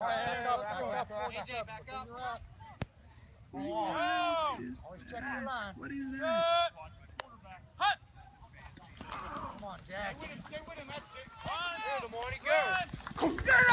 AJ, back up. Always check your line. What is that? Come on, Jack. Stay with him, that's it. Good, Morty, go. Get